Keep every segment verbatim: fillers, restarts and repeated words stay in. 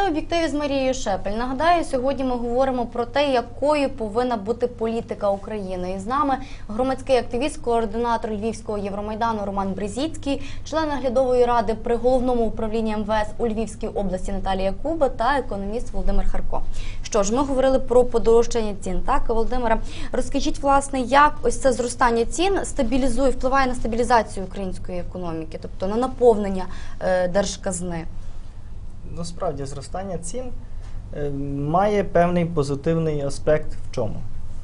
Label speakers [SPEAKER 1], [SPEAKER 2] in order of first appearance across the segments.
[SPEAKER 1] Це «Об'єктив» з Марією Шепель. Нагадаю, сьогодні ми говоримо про те, якою повинна бути політика України. І з нами громадський активіст, координатор Львівського Євромайдану Роман Брезіцький, член наглядової ради при Головному управлінні ем ве ес у Львівській області Наталія Куба та економіст Володимир Харко. Що ж, ми говорили про подорожчання цін. Так, Володимире, розкажіть, власне, як ось це зростання цін стабілізує, впливає на стабілізацію української економіки, тобто на наповнення е, держказни?
[SPEAKER 2] Насправді, зростання цін е, має певний позитивний аспект в чому?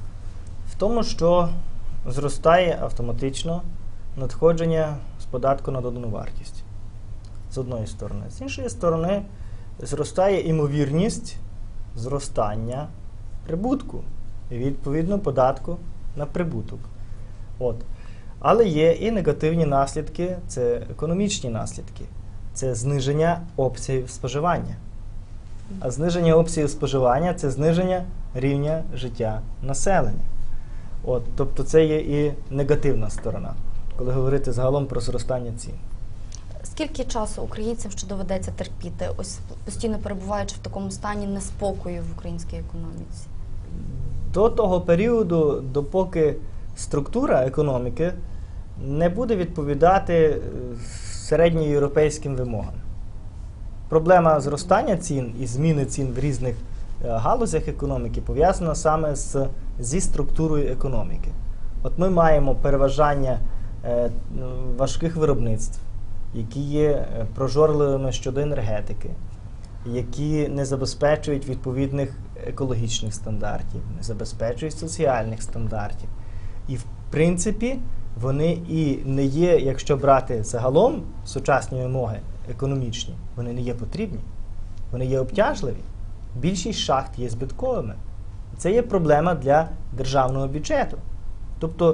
[SPEAKER 2] В тому, що зростає автоматично надходження з податку на додану вартість, з одної сторони. З іншої сторони, зростає імовірність зростання прибутку і, відповідно, податку на прибуток. От. Але є і негативні наслідки, це економічні наслідки. Це зниження обсягів споживання. А зниження обсягів споживання – це зниження рівня життя населення. От, тобто це є і негативна сторона, коли говорити загалом про зростання цін.
[SPEAKER 1] Скільки часу українцям ще доведеться терпіти, ось постійно перебуваючи в такому стані неспокою в українській економіці?
[SPEAKER 2] До того періоду, допоки структура економіки не буде відповідати середньоєвропейським вимогам. Проблема зростання цін і зміни цін в різних галузях економіки пов'язана саме з, зі структурою економіки. От ми маємо переважання е, важких виробництв, які є прожорливими щодо енергетики, які не забезпечують відповідних екологічних стандартів, не забезпечують соціальних стандартів. І, в принципі, вони і не є, якщо брати загалом сучасні вимоги економічні, вони не є потрібні, вони є обтяжливі. Більшість шахт є збитковими. Це є проблема для державного бюджету. Тобто,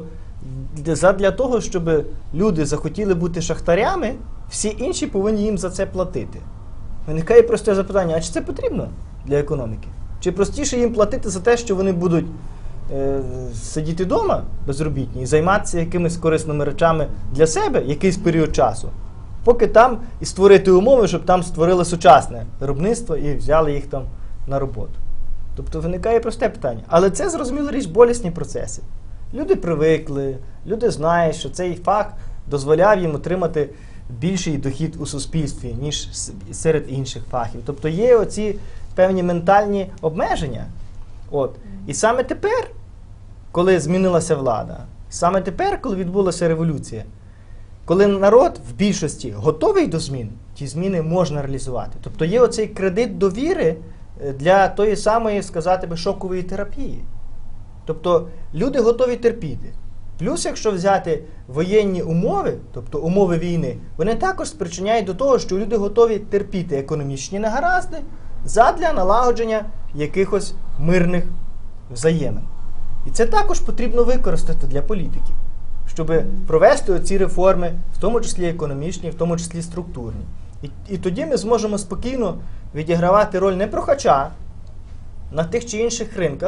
[SPEAKER 2] для того, щоб люди захотіли бути шахтарями, всі інші повинні їм за це платити. Виникає просте запитання, а чи це потрібно для економіки? Чи простіше їм платити за те, що вони будуть е, сидіти вдома безробітні і займатися якимись корисними речами для себе якийсь період часу, поки там і створити умови, щоб там створили сучасне виробництво і взяли їх там на роботу. Тобто виникає просте питання. Але це, зрозуміло річ, болісні процеси. Люди привикли, люди знають, що цей факт дозволяв їм отримати більший дохід у суспільстві, ніж серед інших фахів. Тобто є оці певні ментальні обмеження. От. І саме тепер, коли змінилася влада, саме тепер, коли відбулася революція, коли народ в більшості готовий до змін, ті зміни можна реалізувати. Тобто є оцей кредит довіри для тої самої, сказати би, шокової терапії. Тобто люди готові терпіти. Плюс, якщо взяти воєнні умови, тобто умови війни, вони також спричиняють до того, що люди готові терпіти економічні негаразди задля налагодження якихось мирних взаємин. І це також потрібно використати для політиків, щоб провести оці реформи, в тому числі економічні, в тому числі структурні. І, і тоді ми зможемо спокійно відігравати роль не прохача на тих чи інших ринках,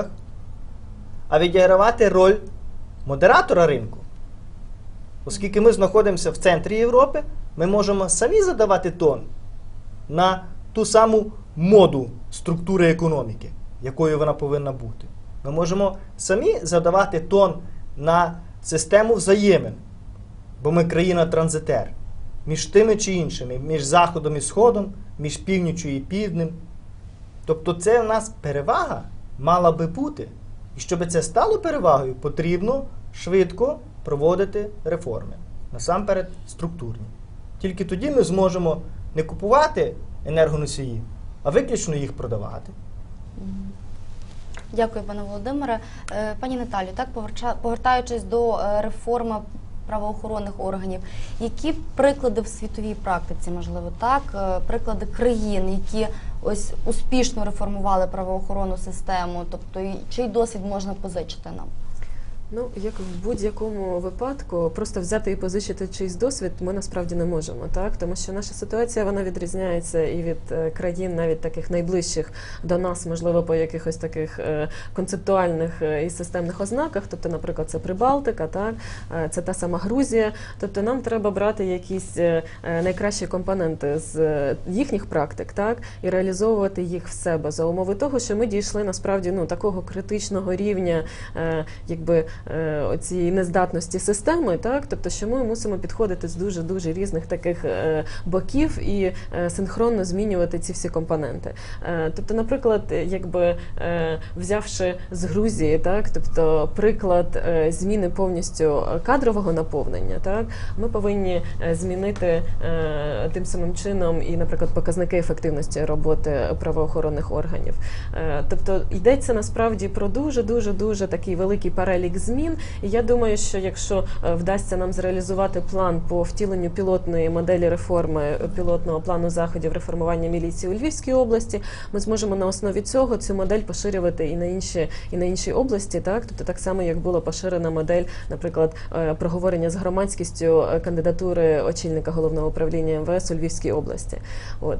[SPEAKER 2] а відігравати роль модератора ринку. Оскільки ми знаходимося в центрі Європи, ми можемо самі задавати тон на ту саму моду структури економіки, якою вона повинна бути. Ми можемо самі задавати тон на систему взаємин, бо ми країна-транзитер, між тими чи іншими, між Заходом і Сходом, між північю і півднем. Тобто це в нас перевага мала би бути. І щоб це стало перевагою, потрібно швидко проводити реформи. Насамперед структурні. Тільки тоді ми зможемо не купувати енергоносії, а виключно їх продавати.
[SPEAKER 1] Дякую, пане Володимире. Пані Наталю, так, повертаючись до реформи правоохоронних органів, які приклади в світовій практиці, можливо, так, приклади країн, які ось успішно реформували правоохоронну систему, тобто чий досвід можна позичити нам?
[SPEAKER 3] Ну, як в будь-якому випадку, просто взяти і позичити чийсь досвід ми насправді не можемо, так? Тому що наша ситуація, вона відрізняється і від е, країн навіть таких найближчих до нас, можливо, по якихось таких е, концептуальних е, і системних ознаках. Тобто, наприклад, це Прибалтика, так? Е, це та сама Грузія. Тобто нам треба брати якісь е, найкращі компоненти з е, їхніх практик, так? І реалізовувати їх в себе за умови того, що ми дійшли насправді ну, такого критичного рівня, е, якби, цієї нездатності системи, так, тобто, що ми мусимо підходити з дуже-дуже різних таких е, боків і е, синхронно змінювати ці всі компоненти. Е, тобто, наприклад, якби е, взявши з Грузії, так, тобто приклад е, зміни повністю кадрового наповнення, так, ми повинні змінити е, тим самим чином і, наприклад, показники ефективності роботи правоохоронних органів. Е, тобто, йдеться насправді про дуже-дуже-дуже такий великий перелік змін, і я думаю, що якщо вдасться нам зреалізувати план по втіленню пілотної моделі реформи, пілотного плану заходів реформування міліції у Львівській області, ми зможемо на основі цього цю модель поширювати і на інші, і на інші області, так? Тобто так само, як була поширена модель, наприклад, проговорення з громадськістю кандидатури очільника головного управління ем ве ес у Львівській області. От.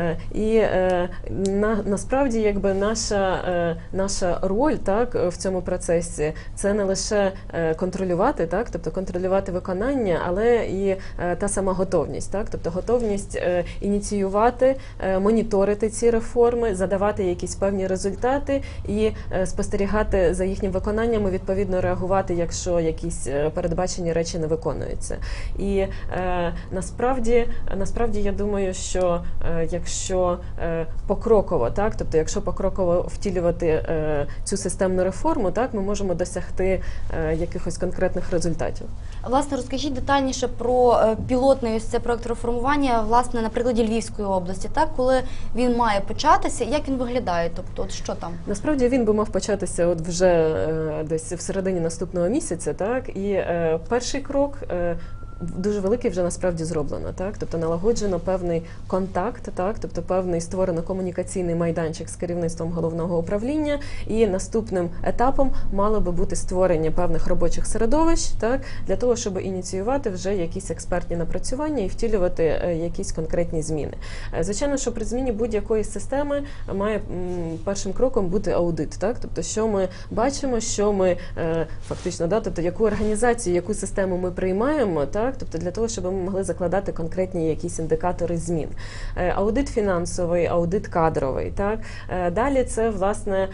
[SPEAKER 3] І на, насправді, якби наша, наша роль, так, в цьому процесі – це не лише контролювати, так, тобто контролювати виконання, але і та сама готовність, так, тобто готовність ініціювати, моніторити ці реформи, задавати якісь певні результати і спостерігати за їхнім виконанням і відповідно реагувати, якщо якісь передбачені речі не виконуються. І е, насправді, насправді я думаю, що е, якщо е, покроково, так, тобто якщо покроково втілювати е, цю системну реформу, так, ми можемо досягти е, якихось конкретних результатів.
[SPEAKER 1] Власне, розкажіть детальніше про е, пілотний ось цей проект реформування, власне, на прикладі Львівської області, так, коли він має початися, як він виглядає, тобто, от що там?
[SPEAKER 3] Насправді він би мав початися от вже е, десь в середині наступного місяця, так, і е, перший крок е, дуже великий вже насправді зроблено, так, тобто налагоджено певний контакт, так, тобто певний створено комунікаційний майданчик з керівництвом головного управління, і наступним етапом мало би бути створення певних робочих середовищ, так, для того, щоб ініціювати вже якісь експертні напрацювання і втілювати е, якісь конкретні зміни. Е, звичайно, що при зміні будь-якої системи має м, першим кроком бути аудит, так, тобто що ми бачимо, що ми е, фактично, да, тобто яку організацію, яку систему ми приймаємо, так, тобто для того, щоб ми могли закладати конкретні якісь індикатори змін. Аудит фінансовий, аудит кадровий. Так? Далі це, власне,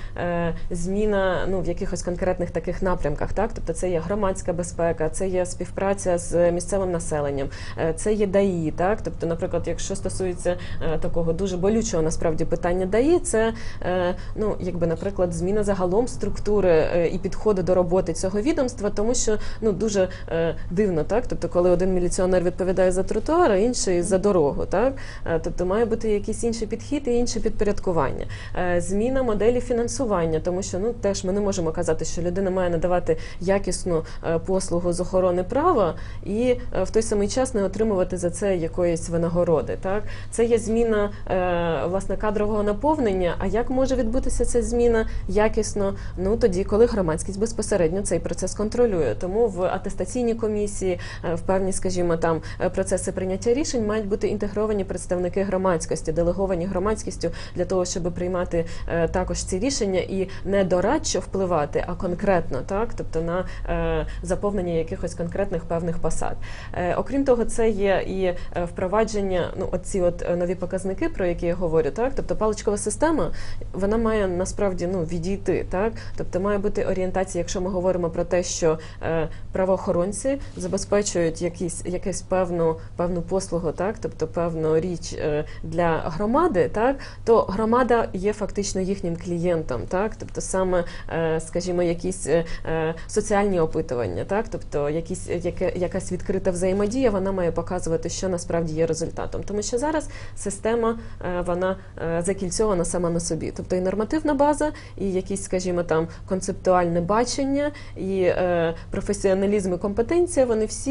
[SPEAKER 3] зміна ну, в якихось конкретних таких напрямках. Так? Тобто це є громадська безпека, це є співпраця з місцевим населенням, це є ДАІ. Так? Тобто, наприклад, якщо стосується такого дуже болючого, насправді, питання ДАІ, це, ну, якби, наприклад, зміна загалом структури і підходу до роботи цього відомства, тому що ну, дуже дивно, так? Тобто, коли один міліціонер відповідає за тротуар, а інший за дорогу, так? Тобто має бути якийсь інший підхід і інше підпорядкування. Зміна моделі фінансування, тому що ну теж ми не можемо казати, що людина має надавати якісну послугу з охорони права і в той самий час не отримувати за це якоїсь винагороди, так? Це є зміна власне кадрового наповнення. А як може відбутися ця зміна якісно? Ну тоді, коли громадськість безпосередньо цей процес контролює. Тому в атестаційній комісії, в певні, скажімо, там процеси прийняття рішень мають бути інтегровані представники громадськості, делеговані громадськістю для того, щоб приймати е, також ці рішення і не дорадчо впливати, а конкретно, так, тобто на е, заповнення якихось конкретних певних посад. Е, окрім того, це є і впровадження, ну, оці от нові показники, про які я говорю, так, тобто паличкова система, вона має насправді, ну, відійти, так, тобто має бути орієнтація, якщо ми говоримо про те, що е, правоохоронці забезпечують якісь, якусь певну, певну послугу, так, тобто певну річ е, для громади, так, то громада є фактично їхнім клієнтом, так, тобто саме, е, скажімо, якісь е, соціальні опитування, так, тобто якісь, яке, якась відкрита взаємодія, вона має показувати, що насправді є результатом. Тому що зараз система, е, вона е, закільцьована сама на собі, тобто і нормативна база, і якісь, скажімо, там концептуальне бачення, і е, професіоналізм і компетенція, вони всі от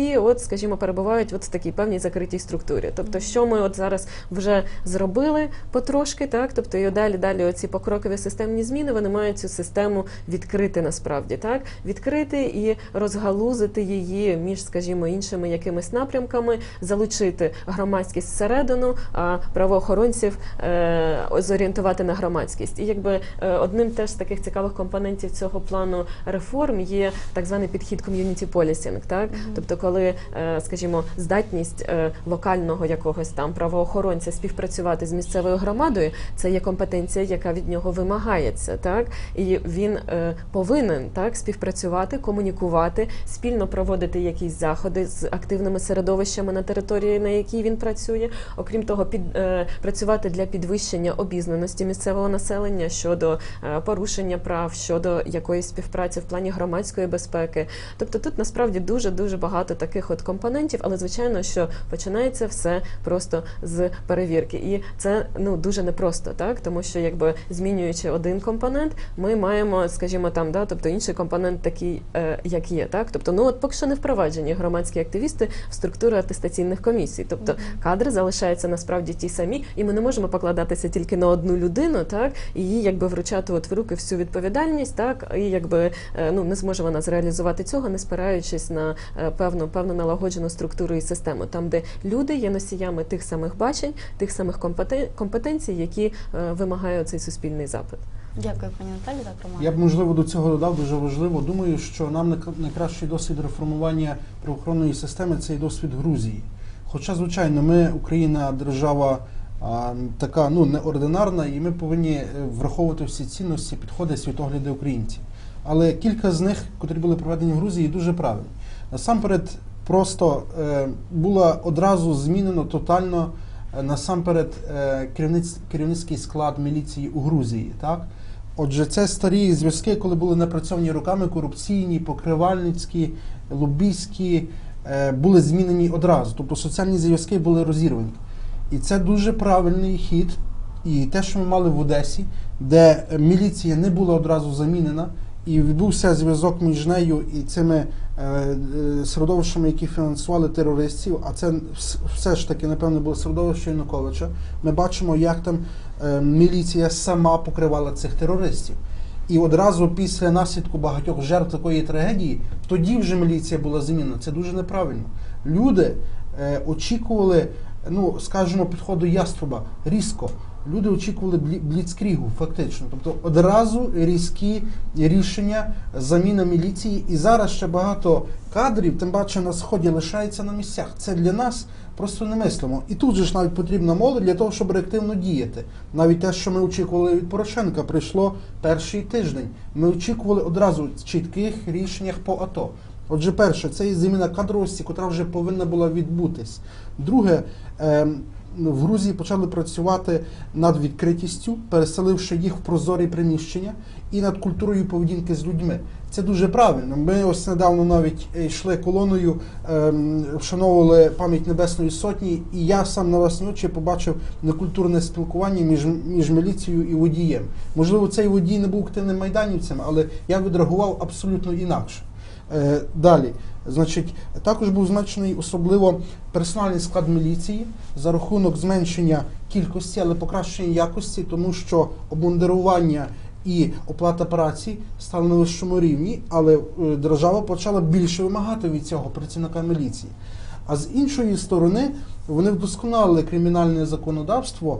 [SPEAKER 3] скажімо, перебувають от в такій певній закритій структурі. Тобто, що ми от зараз вже зробили потрошки, так, тобто і далі, далі оці покрокові системні зміни, вони мають цю систему відкрити насправді, так, відкрити і розгалузити її між, скажімо, іншими якимись напрямками, залучити громадськість всередину, а правоохоронців е, зорієнтувати на громадськість. І якби е, одним теж з таких цікавих компонентів цього плану реформ є так званий підхід community policing, так? Mm-hmm. Тобто, коли, е, скажімо, здатність е, локального якогось там правоохоронця співпрацювати з місцевою громадою, це є компетенція, яка від нього вимагається, так? І він е, повинен, так, співпрацювати, комунікувати, спільно проводити якісь заходи з активними середовищами на території, на якій він працює. Окрім того, під, е, працювати для підвищення обізнаності місцевого населення щодо е, порушення прав, щодо якоїсь співпраці в плані громадської безпеки. Тобто тут насправді дуже-дуже багато таких от компонентів, але звичайно, що починається все просто з перевірки. І це, ну, дуже непросто, так? Тому що, якби, змінюючи один компонент, ми маємо, скажімо, там, да, тобто інший компонент такий, е, як є, так? Тобто, ну, от поки що не впроваджені громадські активісти в структуру атестаційних комісій. Тобто, mm-hmm. кадри залишаються насправді ті самі, і ми не можемо покладатися тільки на одну людину, так? І їй, якби, вручати от в руки всю відповідальність, так? І, якби, е, ну, не зможе вона зреалізувати цього, не спираючись на е, певну, певну налагоджену структуру і систему, там, де люди є носіями тих самих бачень, тих самих компетен... компетенцій, які е, вимагає цей суспільний запит.
[SPEAKER 1] Дякую, пані Наталі, так, Роман.
[SPEAKER 4] Я б, можливо, до цього додав, дуже важливо. Думаю, що нам найкращий досвід реформування правоохоронної системи – це і досвід Грузії. Хоча, звичайно, ми, Україна, держава а, така, ну, неординарна, і ми повинні враховувати всі цінності, підходи, світогляди українців. Але кілька з них, котрі були проведені в Грузії, дуже правильні. Насамперед, просто е, було одразу змінено тотально, е, насамперед, е, керівниць, керівницький склад міліції у Грузії, так? Отже, це старі зв'язки, коли були напрацьовані роками, корупційні, покривальницькі, лобійські, е, були змінені одразу. Тобто соціальні зв'язки були розірвані. І це дуже правильний хід. І те, що ми мали в Одесі, де міліція не була одразу замінена, і відбувся зв'язок між нею і цими е, е, середовищами, які фінансували терористів, а це все ж таки, напевно, було середовище Януковича. Ми бачимо, як там е, міліція сама покривала цих терористів. І одразу після наслідку багатьох жертв такої трагедії, тоді вже міліція була замінена. Це дуже неправильно. Люди е, очікували, ну, скажімо, підходу яструба різко. Люди очікували бліцкрігу, фактично. Тобто одразу різкі рішення, заміна міліції. І зараз ще багато кадрів, тим паче на Сході, лишається на місцях. Це для нас просто немислимо. І тут же ж навіть потрібна молодь для того, щоб реактивно діяти. Навіть те, що ми очікували від Порошенка, прийшло перший тиждень. Ми очікували одразу чітких рішеннях по АТО. Отже, перше, це є заміна кадровості, яка вже повинна була відбутись. Друге, е в Грузії почали працювати над відкритістю, переселивши їх в прозорі приміщення, і над культурою поведінки з людьми. Це дуже правильно. Ми ось недавно навіть йшли колоною, ем, вшановували пам'ять Небесної Сотні, і я сам на власні очі побачив некультурне спілкування між, між міліцією і водієм. Можливо, цей водій не був активним майданівцем, але я відреагував абсолютно інакше. Е, далі. Значить, також був зменшений особливо персональний склад міліції за рахунок зменшення кількості, але покращення якості, тому що обмундирування і оплата праці стали на вищому рівні, але держава почала більше вимагати від цього працівника міліції. А з іншої сторони, вони вдосконалили кримінальне законодавство,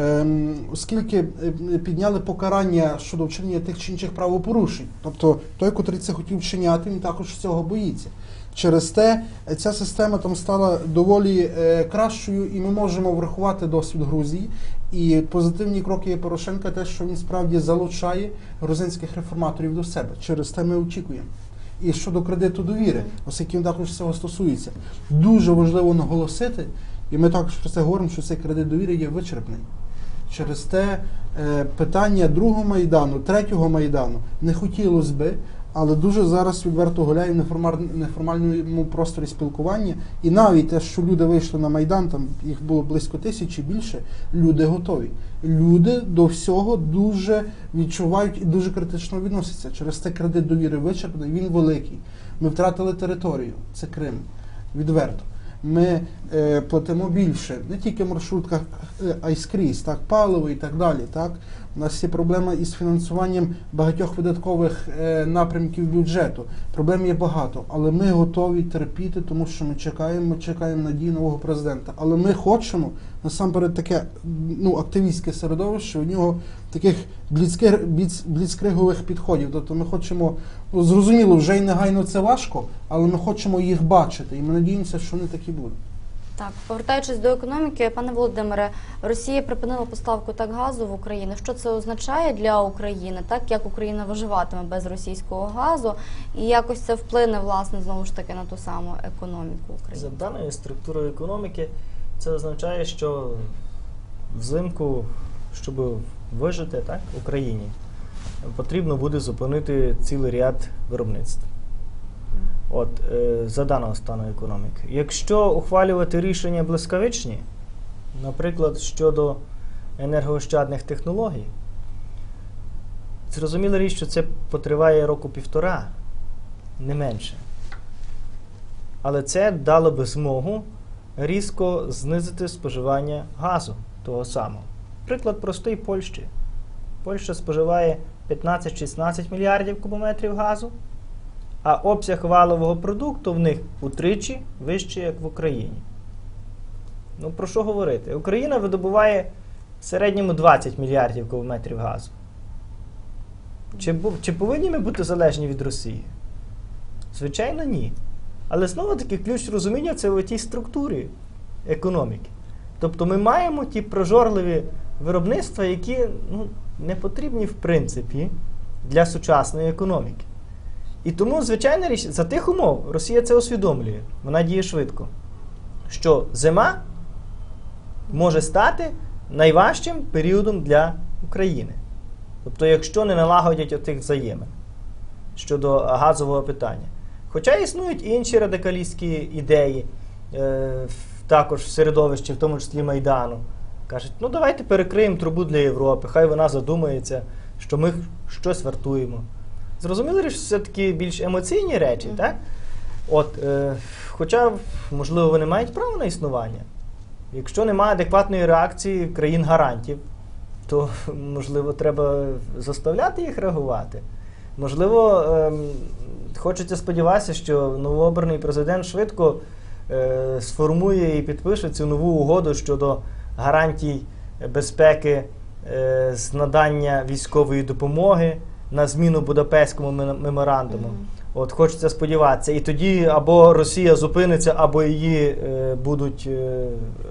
[SPEAKER 4] оскільки підняли покарання щодо вчинення тих чи інших правопорушень. Тобто той, котрий це хотів вчиняти, він також цього боїться. Через те ця система там стала доволі е, кращою, і ми можемо врахувати досвід Грузії. І позитивні кроки Порошенка те, що він справді залучає грузинських реформаторів до себе. Через те ми очікуємо. І щодо кредиту довіри, оскільки він також цього стосується, дуже важливо наголосити, і ми також про це говоримо, що цей кредит довіри є вичерпний. Через те е, питання другого Майдану, третього Майдану не хотілося би, але дуже зараз відверто гуляє в неформальному просторі спілкування. І навіть те, що люди вийшли на Майдан, там їх було близько тисячі, більше, люди готові. Люди до всього дуже відчувають і дуже критично відносяться. Через те кредит довіри вичерпаний, він великий. Ми втратили територію, це Крим. відверто. Ми е, платимо більше, не тільки в маршрутках, е, а й скрізь, так, паливо і так далі. Так. У нас є проблема із фінансуванням багатьох видаткових е, напрямків бюджету. Проблем є багато, але ми готові терпіти, тому що ми чекаємо, ми чекаємо надії нового президента. Але ми хочемо насамперед таке, ну, активістське середовище, у нього таких бліцкер, бліц, бліцкригових підходів. Тобто ми хочемо, ну, зрозуміло, вже й негайно це важко, але ми хочемо їх бачити, і ми надіємося, що вони такі будуть.
[SPEAKER 1] Так, повертаючись до економіки, пане Володимире, Росія припинила поставку так газу в Україну. Що це означає для України? Так, як Україна виживатиме без російського газу, і якось це вплине, власне, знову ж таки на ту саму економіку України?
[SPEAKER 2] За даною структурою економіки, це означає, що взимку, щоб вижити, так, в Україні, потрібно буде зупинити цілий ряд виробництв. От, е, за даного стану економіки. Якщо ухвалювати рішення блискавичні, наприклад, щодо енергоощадних технологій, зрозуміла річ, що це потриває року-півтора, не менше. Але це дало би змогу різко знизити споживання газу того самого. Приклад простий Польщі. Польща споживає п'ятнадцять-шістнадцять мільярдів кубометрів газу, а обсяг валового продукту в них утричі вищий, як в Україні. Ну, про що говорити? Україна видобуває в середньому двадцять мільярдів кубометрів газу. Чи, чи повинні ми бути залежні від Росії? Звичайно, ні. Але знову-таки ключ розуміння – це в тій структурі економіки. Тобто ми маємо ті прожорливі виробництва, які, ну, не потрібні, в принципі, для сучасної економіки. І тому, звичайна річ, за тих умов Росія це усвідомлює, вона діє швидко, що зима може стати найважчим періодом для України. Тобто, якщо не налагодять отих взаємин щодо газового питання. Хоча існують інші радикалістські ідеї, е, також в середовищі, в тому числі Майдану. Кажуть, ну давайте перекриємо трубу для Європи, хай вона задумається, що ми щось вартуємо. Зрозуміло, що все-таки більш емоційні речі, mm-hmm. так? От, е, хоча, можливо, вони мають право на існування. Якщо немає адекватної реакції країн-гарантів, то, можливо, треба заставляти їх реагувати. Можливо, е, хочеться сподіватися, що новообраний президент швидко е, сформує і підпише цю нову угоду щодо гарантій безпеки е, з надання військової допомоги на зміну Будапештському меморандуму. Mm-hmm. От, хочеться сподіватися. І тоді або Росія зупиниться, або її е, будуть е,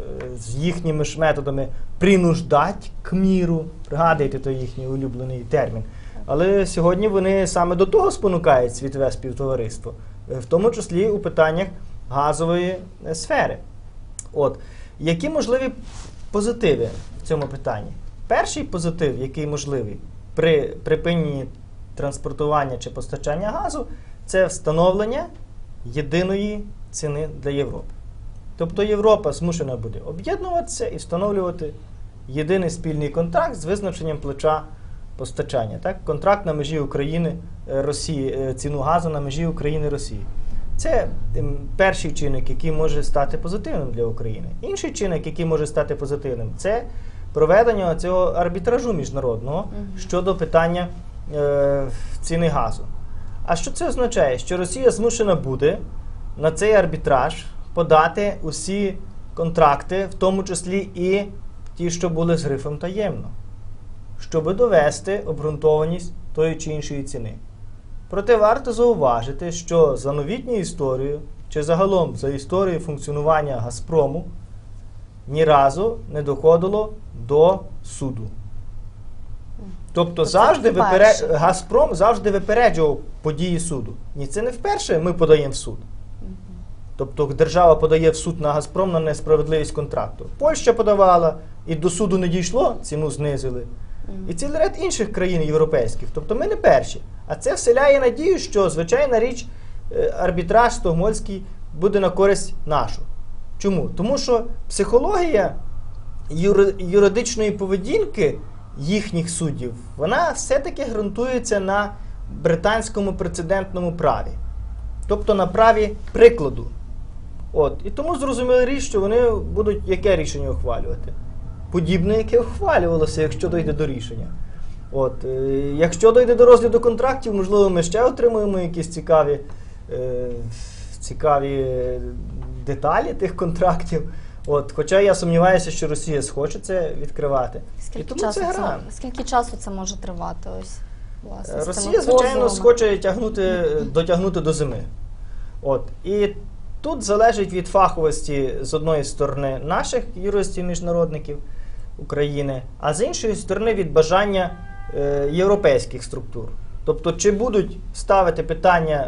[SPEAKER 2] з їхніми ж методами принуждати к міру. Пригадуйте той їхній улюблений термін. Але сьогодні вони саме до того спонукають світове співтовариство, в тому числі у питаннях газової сфери. От. Які можливі позитиви в цьому питанні? Перший позитив, який можливий при припиненні транспортування чи постачання газу, це встановлення єдиної ціни для Європи. Тобто Європа змушена буде об'єднуватися і встановлювати єдиний спільний контракт з визначенням плеча постачання. Так? Контракт на межі України, Росії, ціну газу на межі України Росії. Це перший чинник, який може стати позитивним для України. Інший чинник, який може стати позитивним, це проведення цього арбітражу міжнародного mm-hmm. щодо питання е, ціни газу. А що це означає? Що Росія змушена буде на цей арбітраж подати усі контракти, в тому числі і ті, що були з грифом таємно, щоб довести обґрунтованість тої чи іншої ціни. Проте варто зауважити, що за новітню історію, чи загалом за історію функціонування Газпрому, ні разу не доходило до суду. Тобто завжди виперед... Газпром завжди випереджував події суду. Ні, це не вперше ми подаємо в суд. Тобто держава подає в суд на Газпром на несправедливість контракту. Польща подавала, і до суду не дійшло, ціну знизили. І цілий ряд інших країн європейських. Тобто ми не перші. А це вселяє надію, що, звичайна річ, арбітраж стокгольмський буде на користь нашу. Чому? Тому що психологія юридичної поведінки їхніх суддів, вона все-таки ґрунтується на британському прецедентному праві. Тобто на праві прикладу. От. І тому зрозуміли річ, що вони будуть яке рішення ухвалювати? Подібне, яке ухвалювалося, якщо дойде до рішення. От. Е, якщо дойде до розгляду контрактів, можливо, ми ще отримуємо якісь цікаві, е, цікаві деталі тих контрактів. От. Хоча я сумніваюся, що Росія схоче це відкривати.
[SPEAKER 1] Скільки
[SPEAKER 2] І тому
[SPEAKER 1] часу
[SPEAKER 2] це
[SPEAKER 1] це,
[SPEAKER 2] гра.
[SPEAKER 1] скільки часу це може тривати? Ось, власне, з
[SPEAKER 2] Росія,
[SPEAKER 1] тими
[SPEAKER 2] звичайно,
[SPEAKER 1] позовами?
[SPEAKER 2] схоче тягнути, дотягнути до зими. От. І тут залежить від фаховості, з одної сторони, наших юристів-міжнародників України, а з іншої сторони від бажання е, європейських структур. Тобто, чи будуть ставити питання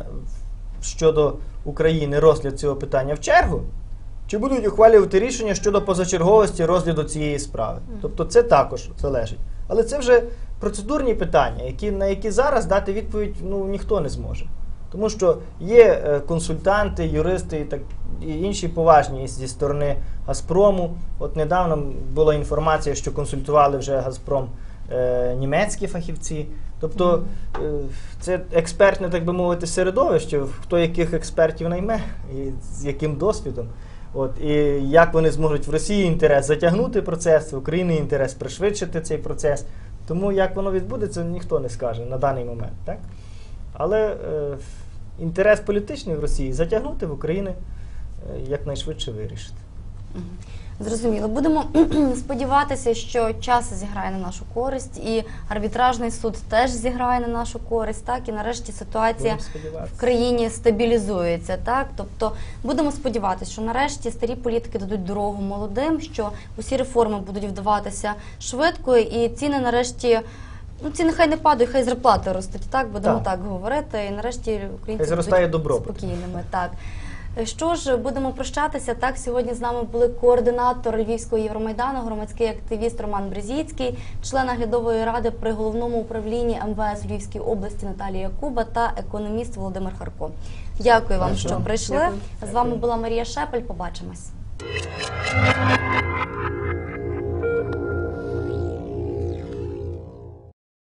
[SPEAKER 2] щодо України, розгляд цього питання в чергу, чи будуть ухвалювати рішення щодо позачерговості розгляду цієї справи. Тобто це також залежить. Але це вже процедурні питання, які, на які зараз дати відповідь ну, ніхто не зможе. Тому що є е, консультанти, юристи і, так, і інші поважні зі сторони Газпрому. От недавно була інформація, що консультували вже Газпром е, німецькі фахівці. Тобто е, це експертне, так би мовити, середовище, хто яких експертів найме і з яким досвідом. От, і як вони зможуть в Росії інтерес затягнути процес, в Україні інтерес пришвидшити цей процес. Тому як воно відбудеться, ніхто не скаже на даний момент. Так? Але е, інтерес політичний в Росії затягнути, в Україні е, якнайшвидше вирішити.
[SPEAKER 1] Зрозуміло. Будемо сподіватися, що час зіграє на нашу користь, і арбітражний суд теж зіграє на нашу користь, так, і нарешті ситуація в країні стабілізується, так, тобто будемо сподіватися, що нарешті старі політики дадуть дорогу молодим, що усі реформи будуть вдаватися швидко, і ціни нарешті, ну, ціни хай не падають, хай зарплати ростуть, так, будемо так,
[SPEAKER 2] так
[SPEAKER 1] говорити, і нарешті українці
[SPEAKER 2] хай зростає
[SPEAKER 1] будуть
[SPEAKER 2] добробут.
[SPEAKER 1] спокійними, так. Що ж, будемо прощатися. Так, сьогодні з нами були координатор Львівського Євромайдану, громадський активіст Роман Брезіцький, член наглядової ради при Головному управлінні ем ве ес Львівської області Наталія Куба та економіст Володимир Харко. Дякую вам, що прийшли. З вами була Марія Шепель. Побачимось.